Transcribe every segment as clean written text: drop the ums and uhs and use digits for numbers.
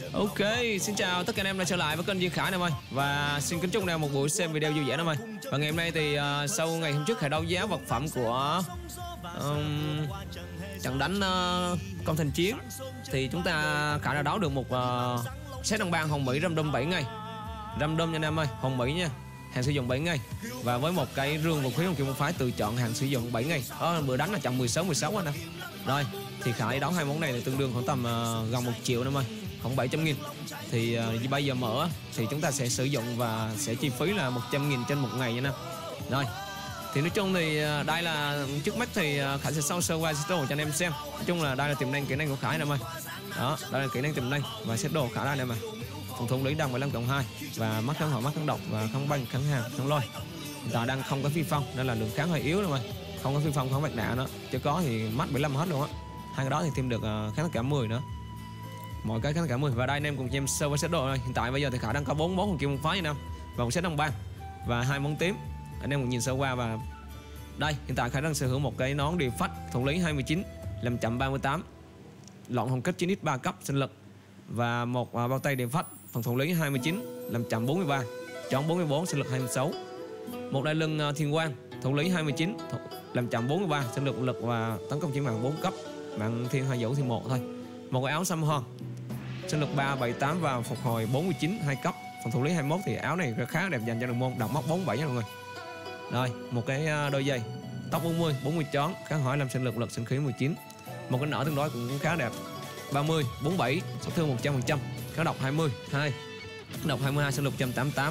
Ok, xin chào tất cả anh em đã trở lại với kênh Duy Khải em ơi. Và xin kính chúc anh em một buổi xem video vui vẻ em ơi. Và ngày hôm nay thì sau ngày hôm trước khởi đấu giá vật phẩm của trận đánh Công Thành Chiến, thì chúng ta Khải đã đấu được một set đồng bang Hồng Mỹ random 7 ngày. Random nha anh em ơi, Hồng Mỹ nha, hàng sử dụng 7 ngày. Và với một cái rương vũ khí không kim môn phái tự chọn hàng sử dụng 7 ngày. Bữa đánh là trận 16 anh em. Rồi, thì Khải đấu hai món này là tương đương khoảng tầm gần 1 triệu anh em ơi, khoảng 700.000. Thì bây giờ mở thì chúng ta sẽ sử dụng và sẽ chi phí là 100.000 trên một ngày nha anh em. Rồi, thì nói chung thì đây là trước mắt thì Khải sẽ sơ qua set đồ cho anh em xem. Nói chung là đây là tiềm năng kỹ năng của Khải anh em ơi. Đó, đây là kỹ năng tiềm năng và set đồ Khải đây anh em ơi. Phòng thủ lý đồng 15+2 và mắt kháng hỏa, mắt kháng độc và kháng băng, kháng hàng, kháng lôi. Hiện tại đang không có phi phong nên là lượng kháng hơi yếu rồi, không có phi phong, không bạc đạn nữa, chứ có thì mắt 75 hết luôn á. Hai cái đó thì thêm được kháng tất cả 10 nữa, mọi cái kháng tất cả 10. Và đây anh em cùng cho em sơ qua set đồ này. Hiện tại bây giờ thì Khải đang có 4 món hồng kim môn phái nha anh em, và một set đồng bang và 2 món tím. Anh em cùng nhìn sơ qua. Và đây hiện tại Khải đang sở hữu một cái nón điều phách thủ lý 29 làm chậm 38, lọn hồng kích 9x 3 cấp sinh lực, và một bao tay điều phách phần thủ lý 29 làm chậm 43, chọn 44 sinh lực 26. Một đai lưng thiên quang thủ lý 29 làm chậm 43, sinh lực lực và tấn công chỉ mạng 4 cấp, mạng thiên 2 vũ thiên 1 thôi. Một cái áo xăm hon sinh lực 378 và phục hồi 49 2 cấp, phần thủ lý 21. Thì áo này khá đẹp dành cho đường môn, đọc móc 47 nha mọi người. Rồi, một cái đôi giày tóc 40 chón, kháng hỏi làm sinh lực lực sinh khí 19. Một cái nỏ tương đối cũng khá đẹp 30 47, sát thương 100%, kháng độc 20 2, độc 22, sinh lực 188.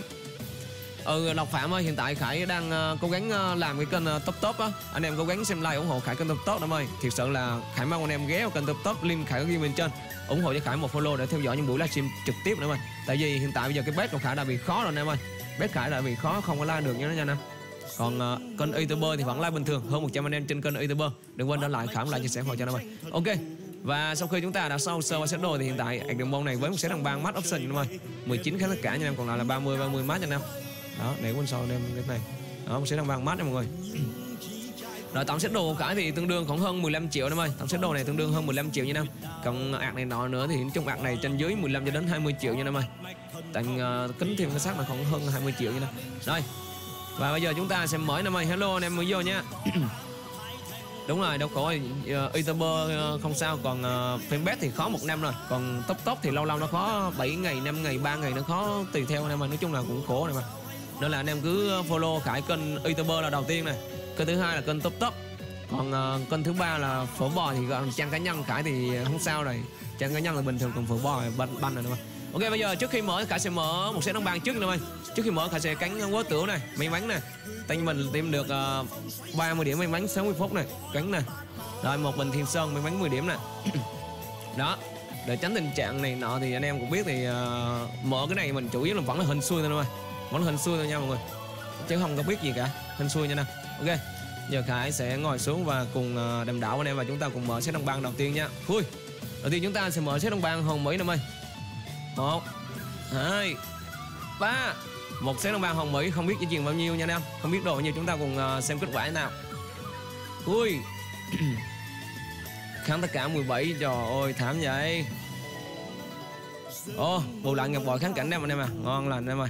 Lộc Phạm ơi, hiện tại Khải đang cố gắng làm cái kênh top á. Anh em cố gắng xem like ủng hộ Khải kênh top em ơi. Thiệt sự là Khải mong anh em ghé vào kênh top, link Khải có ghi bên trên, ủng hộ cho Khải một follow để theo dõi những buổi livestream trực tiếp nữa em ơi. Tại vì hiện tại bây giờ cái bet của Khải đã bị khó rồi anh em ơi. Bet Khải đã bị khó, không có like được nha anh em. Còn kênh YouTuber thì vẫn like bình thường, hơn 100 anh em trên kênh YouTuber. Đừng quên để lại Khải lại chia sẻ hội cho anh em ơi. Ok. Và sau khi chúng ta đã sơ qua set đồ thì hiện tại đường môn này với một set đồng bang max option anh em ơi, 19 kháng tất cả nha em, còn lại là 30 max nha anh em. Đó, để quên sau em cái này. Đó, một set đồng bang max nha mọi người. Rồi tổng set đồ của Khải thì tương đương khoảng hơn 15 triệu em ơi. Tổng set đồ này tương đương hơn 15 triệu nha em. Còn ạc này nọ nữa thì trong ạc này trên dưới 15 cho đến 20 triệu nha em ơi. Tặng kính thêm cái xác là khoảng hơn 20 triệu nha em. Rồi. Và bây giờ chúng ta sẽ mở em ơi. Hello anh em mới vô nha. Đúng rồi, đâu có YouTuber không sao, còn fanpage thì khó 1 năm rồi, còn top thì lâu nó khó 7 ngày, 5 ngày, 3 ngày nó khó tùy theo anh em ơi. Nói chung là cũng khổ này mà. Nên là anh em cứ follow Khải kênh YouTuber là đầu tiên này, kênh thứ hai là kênh top, còn kênh thứ ba là phở bò thì còn trang cá nhân Khải thì không sao rồi, trang cá nhân là bình thường, còn phở bò banh rồi mà. Ok, bây giờ trước khi mở Khải sẽ mở một set đồng bang trước nè ơi. Trước khi mở Khải sẽ cánh quớ tửu này, may mắn nè. Tay mình tìm được 30 điểm may mắn 60 phút này, cánh nè. Rồi một bình thiên sơn may mắn 10 điểm nè. Đó, để tránh tình trạng này nọ thì anh em cũng biết thì mở cái này mình chủ yếu là vẫn là hình xui thôi, vẫn là hình xui thôi nha mọi người, chứ không có biết gì cả, hình xui nha nè. Ok, giờ Khải sẽ ngồi xuống và cùng đàm đạo anh em và chúng ta cùng mở set đồng bang đầu tiên nha. Vui. Đầu tiên chúng ta sẽ mở set đồng bang Hồng Mỹ em ơi. 1 2 3. Một set đồng bang Hồng Mỹ, không biết dây chuyền bao nhiêu nha anh em, không biết đồ bao nhiêu, chúng ta cùng xem kết quả nào. Ui. Kháng tất cả 17, trời ơi thảm vậy. Bù lại ngọc bội kháng cảnh em anh em à, ngon lành em ơi.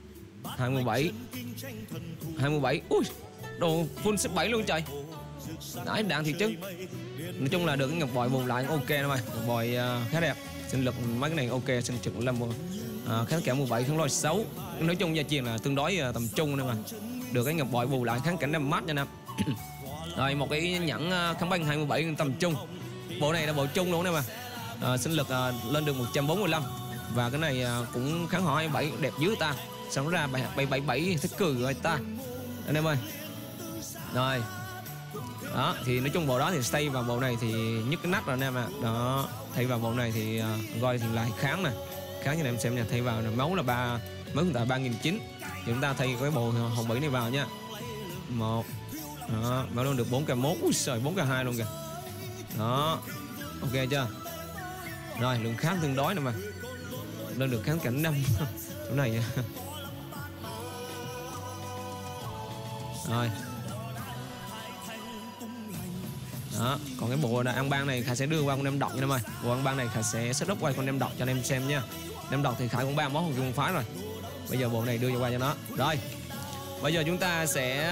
27. Ui, đồ full xếp 7 luôn trời. Đấy, đạn thiệt chứ. Nói chung là được cái ngọc bội bù lại ok em ơi, ngọc bội khá đẹp. Sinh lực mấy cái này ok, sinh trực 15 kháng tất cả 17, kháng lôi 6. Nói chung gia truyền là tương đối tầm trung em mà. Được cái ngọc bội bù lại kháng cảnh 5 mát nha em. Rồi một cái nhẫn kháng băng 27 tầm trung. Bộ này là bộ trung luôn em mà. Sinh lực lên được 145. Và cái này cũng kháng hỏa 27 đẹp dữ ta. Xong ra 777 thích cười rồi ta anh em ơi. Rồi. Đó, thì nói chung bộ đó thì xây vào bộ này thì nhức cái nắp rồi anh em ạ. Đó, thay vào bộ này thì gọi thì lại kháng nè. Kháng cho anh em xem nha, thay vào là máu là máu hiện tại 3.900. Thì chúng ta thay cái bộ Hồng Mỹ này vào nha. 1. Đó, máu lên được 4k1. Ui trời, 4k2 luôn kìa. Đó. Ok chưa? Rồi, lượng kháng tương đối nè mà. Lên được kháng cảnh 5. Chỗ này nha. Rồi. Đó, còn cái bộ ăn ban này Khải sẽ đưa qua con nem đọt nha em ơi. Bộ ăn ban này Khải sẽ setup quay con nem đọt cho anh em xem nha. Nem đọt thì Khải cũng 3 món hồng kim phái rồi. Bây giờ bộ này đưa qua cho nó. Rồi. Bây giờ chúng ta sẽ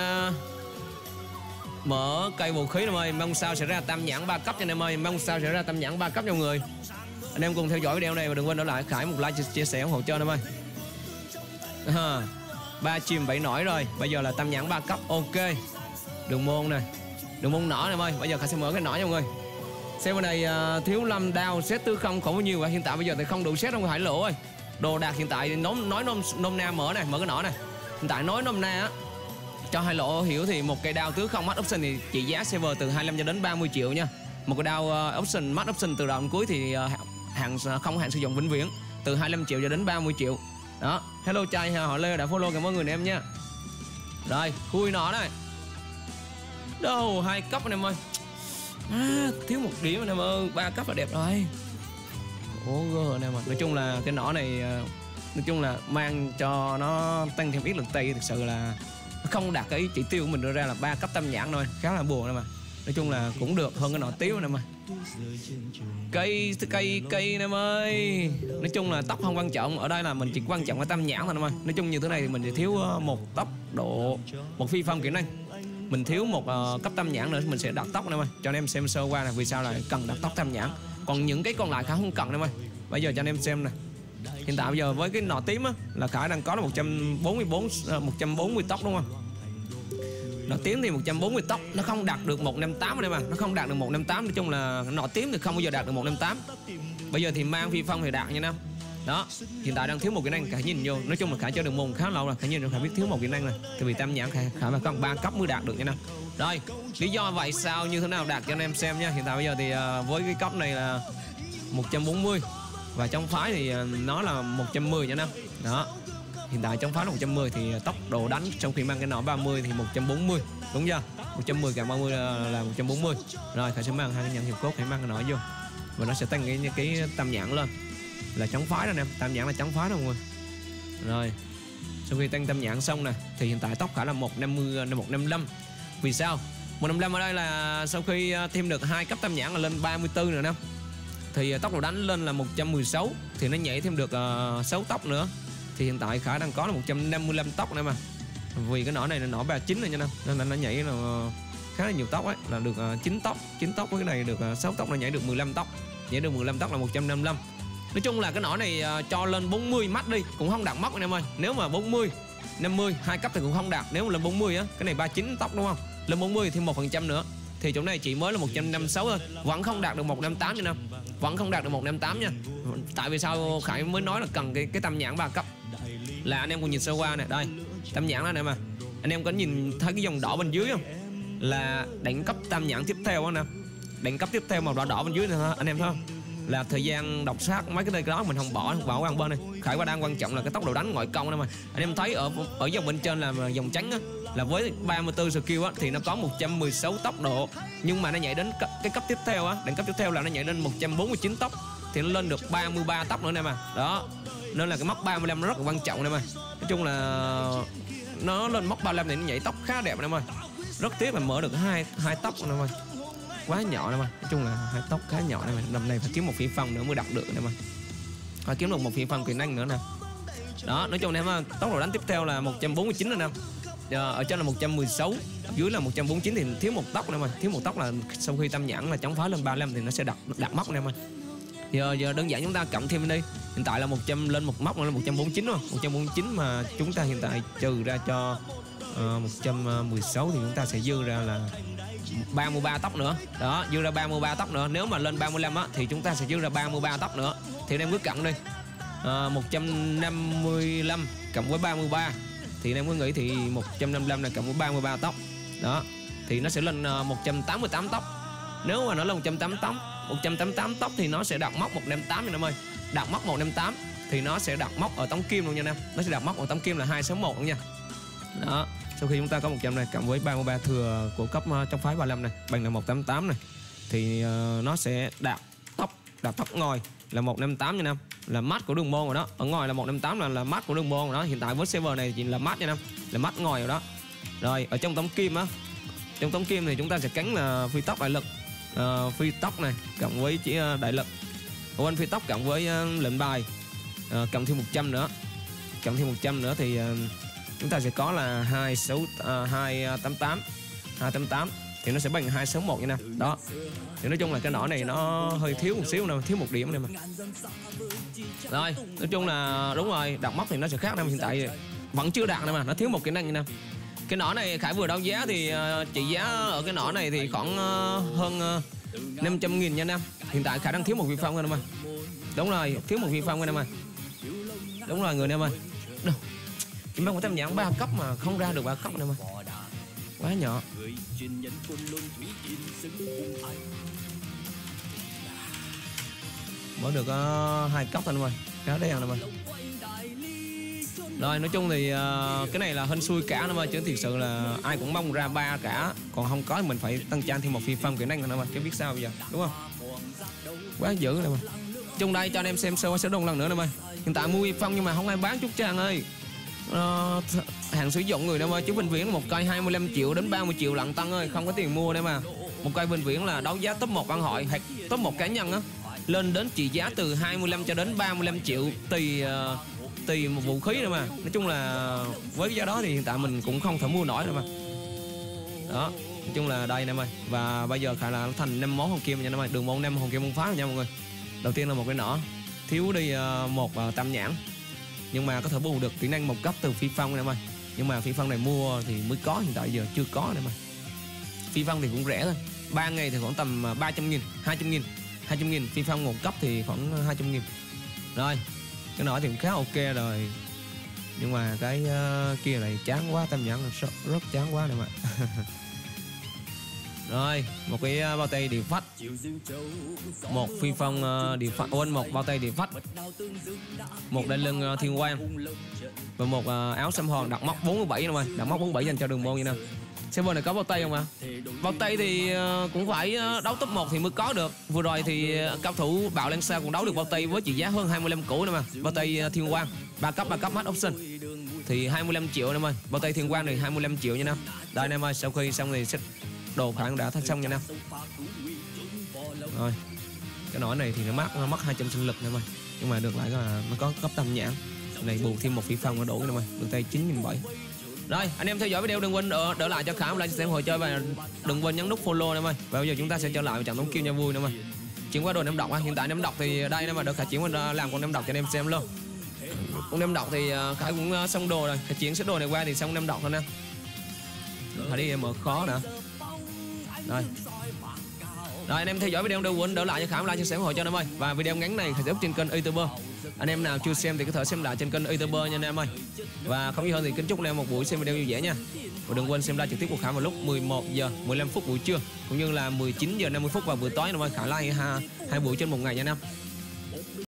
mở cây vũ khí em ơi. Mong sao sẽ ra tam nhãn 3 cấp cho anh em ơi. Mong sao sẽ ra tam nhãn 3 cấp cho mọi người. Anh em cùng theo dõi video này và đừng quên để lại Khải một like, chia sẻ ủng hộ cho anh em ơi. 3 chìm 7 nổi rồi. Bây giờ là tam nhãn 3 cấp. Ok. Đường môn này. Đường môn nỏ này em ơi. Bây giờ Khải sẽ mở cái nỏ nha mọi người. Xem bên này thiếu 5 đao, set tư không không bao nhiêu. Hiện tại bây giờ thì không đủ set không Hải Lộ ơi. Đồ đạc hiện tại nói nôm na mở này, mở cái nỏ này. Hiện tại nói nôm na á, cho Hải Lộ hiểu thì một cây đao tứ không max option thì trị giá server từ 25 cho đến 30 triệu nha. Một cái đao option max option từ đầu đến cuối thì không hạn sử dụng vĩnh viễn từ 25 triệu cho đến 30 triệu. Đó. Hello trai họ Lê đã follow cảm ơn người em nha. Rồi, khui nỏ này. Đâu 2 cấp anh em ơi. Thiếu 1 điểm anh em ơi, 3 cấp là đẹp rồi. Ủa anh em ơi. Nói chung là cái nỏ này nói chung là mang cho nó tăng thêm ít lực tay, thực sự là nó không đạt cái chỉ tiêu của mình đưa ra là 3 cấp tam nhãn thôi, khá là buồn em mà. Nói chung là cũng được hơn cái nỏ tiếu anh em ơi. Cây anh em ơi. Nói chung là tốc không quan trọng, ở đây là mình chỉ quan trọng cái tam nhãn thôi em ơi. Nói chung như thế này thì mình chỉ thiếu một tốc độ, một phi phong kỹ năng. Mình thiếu một cấp tam nhãn nữa mình sẽ đặt tốc anh em ơi. Cho anh em xem sơ qua là vì sao lại cần đặt tốc tam nhãn. Còn những cái còn lại Khải không cần anh em ơi. Bây giờ cho anh em xem nè. Hiện tại bây giờ với cái nỏ tím á là Khải đang có là 140 tốc đúng không? Nỏ tím thì 140 tốc, nó không đạt được 158 anh em ạ. Nó không đạt được 158, nói chung là nỏ tím thì không bao giờ đạt được 158. Bây giờ thì mang phi phong thì đạt nha em. Đó, hiện tại đang thiếu một kỹ năng Khải nhìn vô. Nói chung là Khải chơi đường môn khá lâu rồi, Khải nhìn Khải biết thiếu một kỹ năng này. Tại vì tam nhãn Khải phải còn 3 cấp mới đạt được nha em. Rồi, lý do vậy sao như thế nào đạt cho anh em xem nha. Hiện tại bây giờ thì với cái cấp này là 140 và trong phái thì nó là 110 nha em. Đó. Hiện tại trong phái là 110 thì tốc độ đánh trong khi mang cái nỏ 30 thì 140, đúng chưa? 110 cộng 30 là 140. Rồi Khải sẽ mang hai cái nhận hiệp cốt, Khải mang cái nỏ vô và nó sẽ tăng cái tam nhãn lên. Là chống phái đó em, tam nhãn là chống phái đó mọi người. Rồi. Sau khi tăng tam nhãn xong nè thì hiện tại tốc Khải là 150 155. Vì sao? 155 ở đây là sau khi thêm được 2 cấp tam nhãn là lên 34 rồi nè. Thì tốc độ đánh lên là 116 thì nó nhảy thêm được 6 tốc nữa. Thì hiện tại Khải đang có là 155 tốc nữa mà. Vì cái nỏ này là nỏ 39 rồi nha nên là nó nhảy là khá là nhiều tốc ấy, là được 9 tốc với cái này được 6 tốc, nó nhảy được 15 tốc. Nhảy được 15 tốc là 155. Nói chung là cái nỏ này cho lên 40 max đi cũng không đạt mốc anh em ơi. Nếu mà 40, 50, 2 cấp thì cũng không đạt. Nếu mà lên 40 á, cái này 39 tốc đúng không? Lên 40 thêm 1% nữa thì chỗ này chỉ mới là 156 thôi, vẫn không đạt được 158 nha. Vẫn không đạt được 158 nha. Tại vì sao Khải mới nói là cần cái tam nhãn 3 cấp. Là anh em cùng nhìn sơ qua nè, đây. Tam nhãn đó nè mà. Anh em có nhìn thấy cái dòng đỏ bên dưới không? Là đẳng cấp tam nhãn tiếp theo á nè. Đẳng cấp tiếp theo màu đỏ đỏ bên dưới này anh em thấy không? Là thời gian đọc sát mấy cái đó mình không bỏ qua bên này. Khải qua đang quan trọng là cái tốc độ đánh ngoại công đó mà. Anh em thấy ở dòng bên trên là dòng trắng á, là với 34 skill á thì nó có 116 tốc độ, nhưng mà nó nhảy đến cái cấp tiếp theo á, đẳng cấp tiếp theo là nó nhảy lên 149 tốc thì nó lên được 33 tốc nữa nè mà. Đó. Nên là cái mốc 35 nó rất là quan trọng nè mà. Nói chung là nó lên mốc 35 thì nó nhảy tốc khá đẹp nè mà. Rất tiếc là mở được hai tốc nè mà. Quá nhỏ nè mà. Nói chung là 2 tốc khá nhỏ nè mà. Năm nay phải kiếm một phi phong nữa mới đặt được nè mà. Phải kiếm được một phi phong kỹ năng nữa nè. Đó, nói chung em tốc độ đánh tiếp theo là 149 rồi nè. Ở trên là 116, ở dưới là 149 thì thiếu một tốc nè mà. Thiếu một tốc là sau khi tam nhãn là chống phá lên 35 thì nó sẽ đặt mốc nè mà. Giờ đơn giản chúng ta cộng thêm đi. Hiện tại là 100 lên một mốc nữa là 149 đúng không? 149 mà chúng ta hiện tại trừ ra cho 116 thì chúng ta sẽ dư ra là 33 tốc nữa. Đó, dư ra 33 tốc nữa. Nếu mà lên 35 á thì chúng ta sẽ dư ra 33 tốc nữa. Thì anh em cứ cộng đi. 155 cộng với 33 thì anh em cứ nghĩ thì 155 là cộng với 33 tốc. Đó, thì nó sẽ lên 188 tốc. Nếu mà nó là 188 tốc thì nó sẽ đạt mốc 158 nha em ơi. Đạt mốc 158 thì nó sẽ đạt mốc ở tấm kim luôn nha em. Nó sẽ đạt mốc ở tấm kim là 261 luôn nha. Đó, sau khi chúng ta có 100 này cộng với 33 thừa của cấp trong phái 35 này bằng là 188 này thì nó sẽ đạt tốc ngồi là 158 nha em. Là max của đường môn rồi đó. Ở ngoài là 158 là max của đường môn rồi đó. Hiện tại với server này chỉ là max nha em. Là max ngồi rồi đó. Rồi ở trong tấm kim á, trong tấm kim thì chúng ta sẽ cắn là phi tốc đại lực. phi tốc này cộng với chỉ đại lực, quên phi tốc cộng với lệnh bài, cộng thêm 100 nữa, cộng thêm 100 nữa thì chúng ta sẽ có là 288 thì nó sẽ bằng 261 như nào đó. Thì nói chung là cái nỏ này nó hơi thiếu một xíu nè, thiếu một điểm này mà. Rồi nói chung là đúng rồi, đặt móc thì nó sẽ khác nè, hiện tại vẫn chưa đạt nè mà nó thiếu một kỹ năng như nào. Cái nỏ này Khải vừa đấu giá thì trị giá ở cái nỏ này thì khoảng hơn 500.000 nha Nam. Hiện tại Khải đang thiếu một vi phong rồi nè mà. Đúng rồi, thiếu một vi phong rồi nè mà. Đúng rồi người Nam ơi. Chỉ mang một tấm nhãn 3 cấp mà không ra được 3 cấp nữa mà. Quá nhỏ. Mới được 2 cấp thôi mà. Khá đen rồi mà. Rồi nói chung thì cái này là hên xui cả nữa mà, chứ thực sự là ai cũng mong ra 3 cả, còn không có thì mình phải tăng trang thêm một phi phong kỹ năng nữa mà, chứ biết sao bây giờ, đúng không? Quá dữ rồi mà. Chung đây cho anh em xem sơ qua số đông lần nữa nè mày. Hiện tại mua phi phong nhưng mà không ai bán chút trang ơi. Hàng sử dụng người đâu mà, chứ vĩnh viễn một cây 25 triệu đến 30 triệu lận tăng ơi, không có tiền mua đấy mà. Một cây vĩnh viễn là đấu giá top 1 ăn hội hoặc top 1 cá nhân á, lên đến trị giá từ 25 cho đến 35 triệu tùy một vũ khí nữa mà. Nói chung là với cái giá đó thì hiện tại mình cũng không thể mua nổi nữa mà. Đó, nói chung là đây nè mày. Và bây giờ Khải là thành 5 món hồng kim nha nè mày, đường môn 5 hồng kim môn phá nha mọi người. Đầu tiên là một cái nỏ, thiếu đi một tam nhãn, nhưng mà có thể bù được kỹ năng một cấp từ phi phong nè mày. Nhưng mà phi phong này mua thì mới có, hiện tại giờ chưa có nè mày. Phi phong thì cũng rẻ thôi, 3 ngày thì khoảng tầm 300.000, 200.000. Phi phong một cấp thì khoảng 200.000. Rồi cái nỏ thì cũng khá ok rồi, nhưng mà cái kia này chán quá, tam nhãn rất chán quá nè mà. Rồi một cái bao tay địa phách, một phi phong địa phách, quên, một bao tay địa phách, một đai lưng thiên quang và một áo xăm hòn đặt móc 47 nè mày, đặt móc 47 dành cho đường môn như nào. Server này có bao tay không ạ? Bao tay thì cũng phải đấu top 1 thì mới có được. Vừa rồi thì cao thủ Bạo Lan Sa cũng đấu được bao tay với trị giá hơn 25 củ nữa mà. Bao tay Thiên Quang 3 cấp hết option thì 25 triệu nữa mà. Bao tay Thiên Quang thì 25 triệu nha Nam. Đây anh em ơi, sau khi xong thì set đồ khả năng đã xong nha Nam. Rồi cái nỏ này thì nó mất 200 sinh lực nữa mà, nhưng mà được lại là nó có cấp tam nhãn này, bù thêm một phi phong nó đủ nữa mà. Được tay 9.700. Rồi anh em theo dõi video đừng quên đỡ lại cho Khải một like, xem hồi chơi và đừng quên nhấn nút follow nữa mày. Và bây giờ chúng ta sẽ trở lại trận tống kill cho vui nữa mày. Chuyển qua đồ ném độc á, hiện tại ném độc thì đây nữa mà, đỡ Khải chuyển qua làm con ném độc cho anh em xem luôn. Con ném độc thì Khải cũng xong đồ rồi, Khải chuyển set đồ này qua thì xong ném độc thôi nè. Khải đi mở khó nữa. Rồi anh em theo dõi video đừng quên đỡ lại cho Khải một like, chia sẻ ủng hộ cho anh em ơi. Và video ngắn này Khải sẽ up trên kênh YouTuber. Anh em nào chưa xem thì có thể xem lại trên kênh YouTuber nha anh em ơi. Và không gì hơn thì kính chúc anh em một buổi xem video vui vẻ nha. Và đừng quên xem live trực tiếp của Khải vào lúc 11 giờ 15 phút buổi trưa, cũng như là 19 giờ 50 phút vào buổi tối anh em ơi. Khải live hai buổi trên một ngày nha anh em.